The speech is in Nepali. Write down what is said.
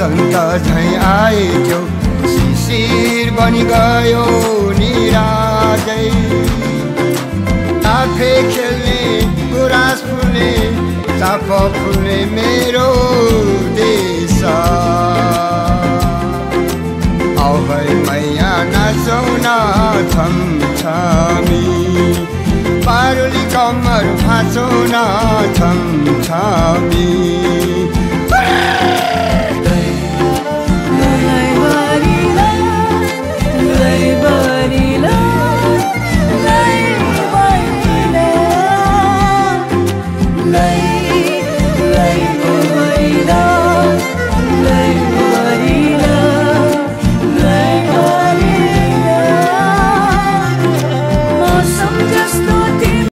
वसन्त झैँ आइथ्यो शिशिर बनि गयो निराजै आफै खेल्ने गुराँस फुल्ने चाप फुल्ने मेरो देश आऊ है मैया नाचौँ न छमछमी पारुली कम्मर भाँचौँ न छमछमी